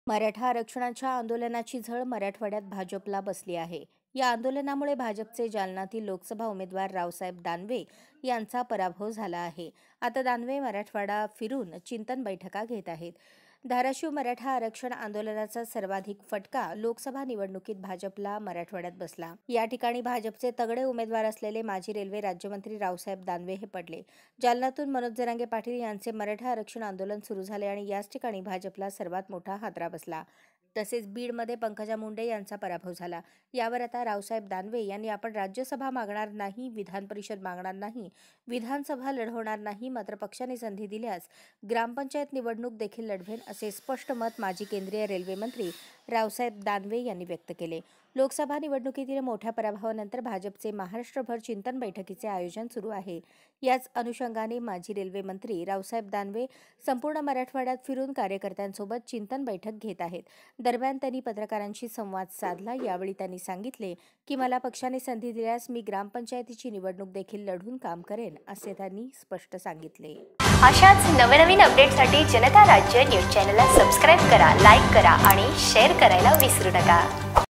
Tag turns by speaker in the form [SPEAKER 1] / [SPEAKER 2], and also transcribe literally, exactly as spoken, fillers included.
[SPEAKER 1] मराठा आरक्षणाच्या आंदोलनाची झळ मराठवाड्यात भाजपला बसली आहे। या आंदोलनामुळे भाजपचे जालन्यातील लोकसभा उमेदवार रावसाहेब दानवे यांचा पराभव झाला आहे। आता दानवे मराठवाडा फिरून चिंतन बैठका घेत आहेत। धाराशिव मराठा आरक्षण आंदोलनाचा सर्वाधिक फटका लोकसभा निवडणुकीत भाजपला मराठवाड्यात बसला। या ठिकाणी भाजपचे तगडे उमेदवार असलेले माजी रेल्वे राज्यमंत्री रावसाहेब दानवे हे पडले। जालन्यातून मनोज जरांगे पाटील यांचे मराठा आरक्षण आंदोलन सुरू झाले आणि याच ठिकाणी भाजपला सर्वात मोठा हादरा बसला। तसेच बीडमध्ये पंकजा मुंडे यांचा पराभव झाला। यावर आता रावसाहेब दानवे यांनी आपण राज्यसभा मागणार नाही, विधान परिषद मागणार नाही, विधानसभा लढवणार नाही, मात्र पक्षाने संधी दिल्यास ग्रामपंचायत निवडणूक देखील लढवेन असे स्पष्ट मत माजी केंद्रीय रेल्वे मंत्री रावसाहेब दानवे यांनी व्यक्त केले। लोकसभा निवडणुकीतील मोठ्या पराभवानंतर भाजपचे महाराष्ट्रभर चिंतन बैठकीचे आयोजन सुरू आहे। याच अनुषंगाने माजी रेल्वे मंत्री रावसाहेब दानवे संपूर्ण मराठवाड्यात फिरून कार्यकर्त्यांसोबत चिंतन बैठक घेत आहेत। दरम्यान त्यांनी पत्रकारांशी संवाद साधला। यावेळी त्यांनी सांगितले की मला पक्षाने संधी दिल्यास मी ग्रामपंचायतीची निवडणूक देखील लढून काम करेन असे त्यांनी स्पष्ट सांगितले।
[SPEAKER 2] अशाच नवनवीन अपडेटसाठी जनता राज्य न्यूज चॅनलला सबस्क्राईब करा, लाईक करा आणि शेअर करायला विसरू नका।